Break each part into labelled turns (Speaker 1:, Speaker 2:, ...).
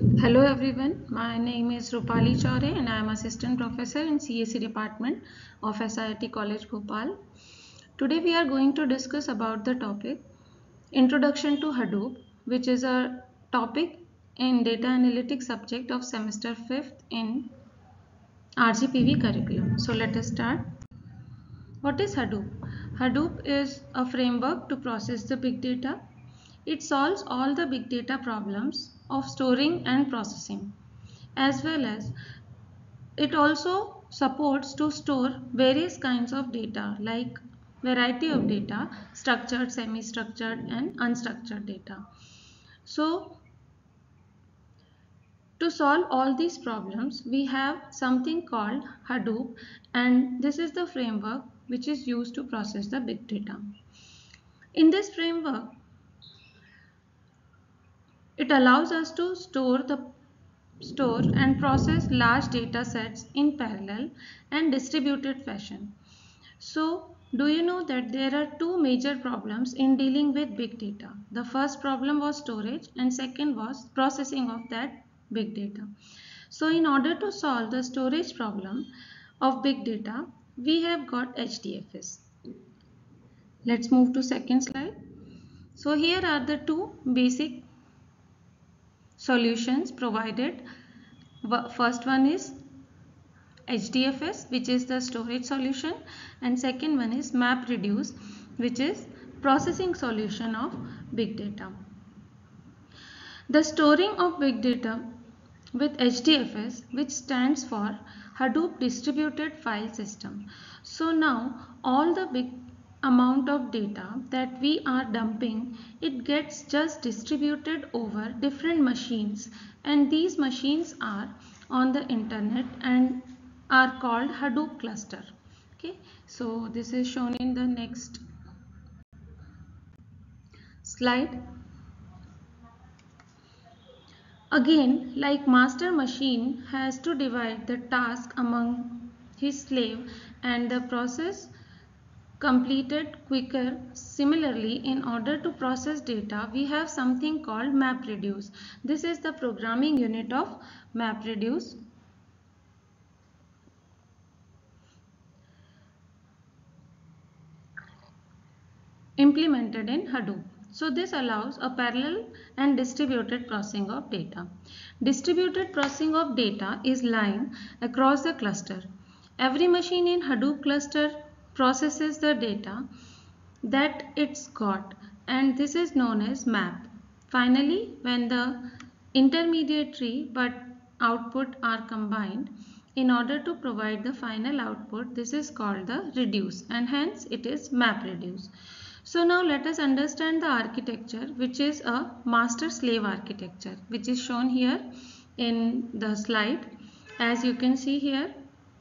Speaker 1: Hello everyone, my name is Rupali Chaure and I am Assistant Professor in CSE Department of SIT College Bhopal. Today we are going to discuss about the topic Introduction to Hadoop, which is a topic in data analytics subject of semester 5th in RGPV curriculum. So let us start. What is Hadoop? Hadoop is a framework to process the big data. It solves all the big data problems of storing and processing, as well as it also supports to store various kinds of data like variety of data, structured, semi-structured and unstructured data. So to solve all these problems, we have something called Hadoop, and this is the framework which is used to process the big data. In this framework, it allows us to store and process large data sets in parallel and distributed fashion. So, do you know that there are two major problems in dealing with big data? The first problem was storage and second was processing of that big data. So, in order to solve the storage problem of big data, we have got HDFS. Let's move to second slide. So, here are the two basic solutions provided. First one is HDFS, which is the storage solution, and second one is MapReduce, which is processing solution of big data. The storing of big data with HDFS, which stands for Hadoop Distributed File System. So now all the big amount of data that we are dumping, it gets just distributed over different machines, and these machines are on the internet and are called Hadoop cluster. Okay, so this is shown in the next slide. Again, like master machine has to divide the task among his slave and the process completed quicker. Similarly, in order to process data, we have something called MapReduce. This is the programming unit of MapReduce. Implemented in Hadoop. So this allows a parallel and distributed processing of data. Distributed processing of data is lying across the cluster. Every machine in Hadoop cluster processes the data that it's got, and this is known as map. Finally, when the intermediary but output are combined in order to provide the final output, this is called the reduce, and hence it is MapReduce. So now let us understand the architecture, which is a master slave architecture, which is shown here in the slide. As you can see here,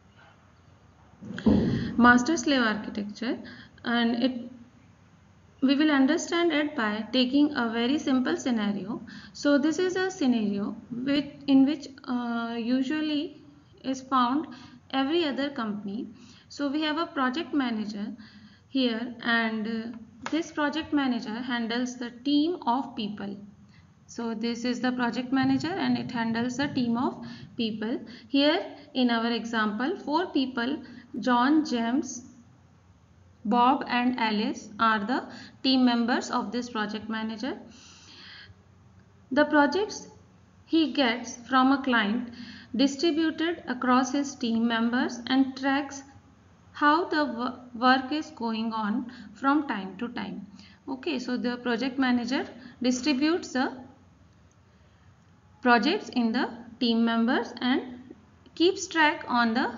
Speaker 1: master slave architecture, and we will understand it by taking a very simple scenario. So this is a scenario in which usually is found every other company. So we have a project manager here, and this project manager handles the team of people. So this is the project manager and it handles a team of people. Here in our example, 4 people, John, James, Bob and Alice are the team members of this project manager. The projects he gets from a client distributed across his team members and tracks how the work is going on from time to time. Okay, so the project manager distributes the projects in the team members and keeps track on the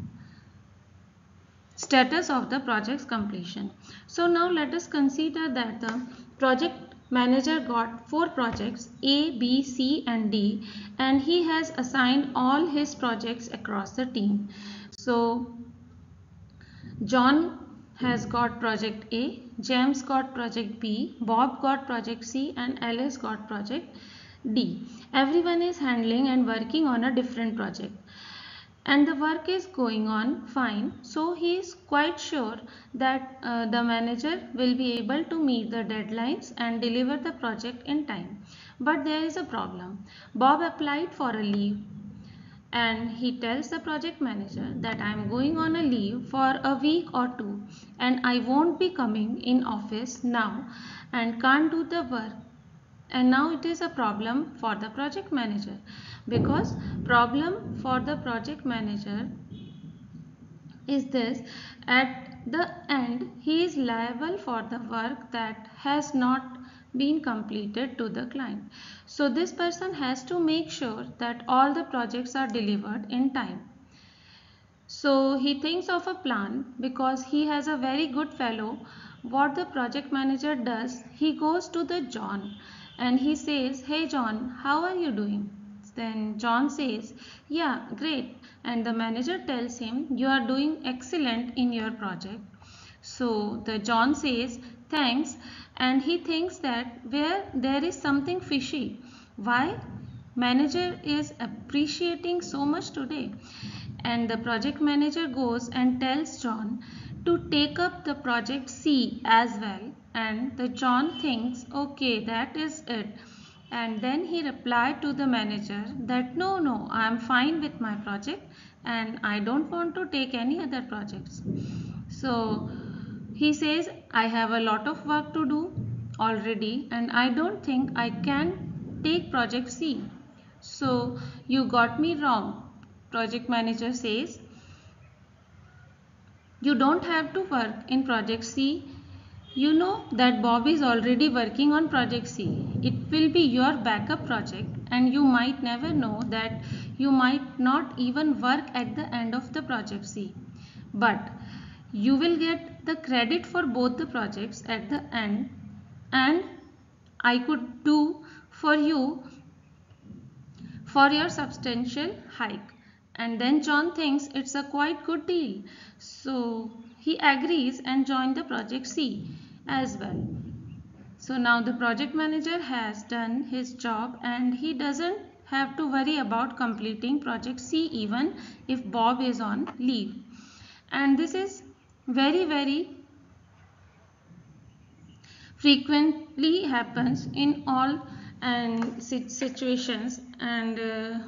Speaker 1: status of the project's completion. So now let us consider that the project manager got 4 projects A, B, C and D, and he has assigned all his projects across the team. So John has got project A, James got project B, Bob got project C and Alice got project D. Everyone is handling and working on a different project, and the work is going on fine. So he is quite sure that the manager will be able to meet the deadlines and deliver the project in time. But there is a problem. Bob applied for a leave and he tells the project manager that I am going on a leave for a week or two and I won't be coming in office now and can't do the work. And now it is a problem for the project manager, because problem for the project manager is this: at the end he is liable for the work that has not been completed to the client. So this person has to make sure that all the projects are delivered in time. So he thinks of a plan because he has a very good fellow. What the project manager does, he goes to the John and he says, "Hey John, how are you doing?" Then John says, "Yeah, great." And the manager tells him, "You are doing excellent in your project." So the John says, "Thanks," and he thinks that where there is something fishy. Why? Manager is appreciating so much today. And the project manager goes and tells John to take up the project C as well. And the John thinks, okay, that is it. And then he replied to the manager that no, I am fine with my project and I don't want to take any other projects. So he says, I have a lot of work to do already and I don't think I can take project C. So you got me wrong. Project manager says, you don't have to work in project C. You know that Bob is already working on project C. It will be your backup project and you might never know that you might not even work at the end of the project C. But you will get the credit for both the projects at the end, and I could do for you for your substantial hike." And then John thinks it's a quite good deal. So he agrees and joins the project C as well. So now the project manager has done his job and he doesn't have to worry about completing project C even if Bob is on leave. And this is very frequently happens in all and situations. And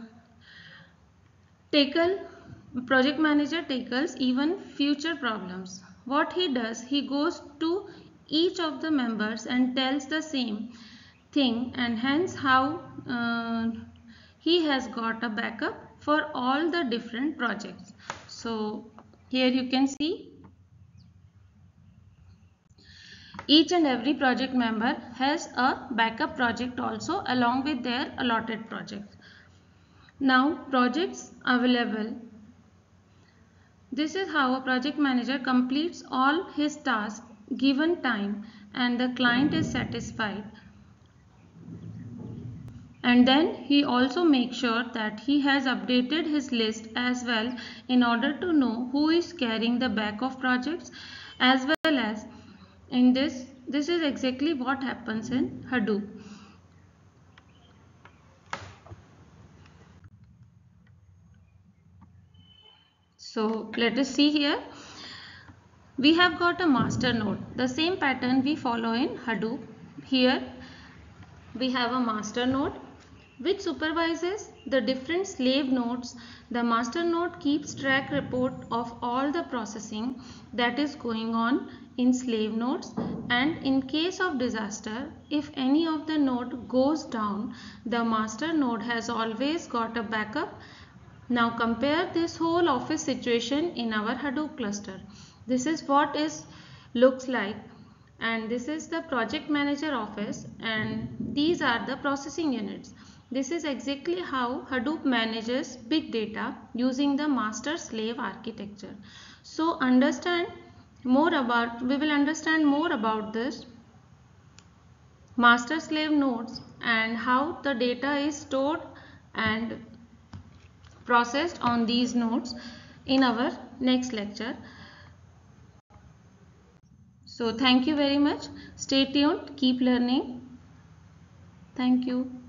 Speaker 1: project manager tackles even future problems. What he does, he goes to each of the members and tells the same thing, and hence how he has got a backup for all the different projects. So here you can see each and every project member has a backup project also along with their allotted project. Now projects available. This is how a project manager completes all his tasks given time and the client is satisfied. And then he also makes sure that he has updated his list as well in order to know who is carrying the back of projects, as well as in this is exactly what happens in Hadoop. So let us see here. We have got a master node, the same pattern we follow in Hadoop. Here we have a master node which supervises the different slave nodes. The master node keeps track report of all the processing that is going on in slave nodes, and in case of disaster, if any of the node goes down, the master node has always got a backup. Now compare this whole office situation in our Hadoop cluster. This is what is looks like, and this is the project manager office, and these are the processing units. This is exactly how Hadoop manages big data using the master slave architecture. So we will understand more about this master slave nodes and how the data is stored and processed on these nodes in our next lecture. So thank you very much. Stay tuned. Keep learning. Thank you.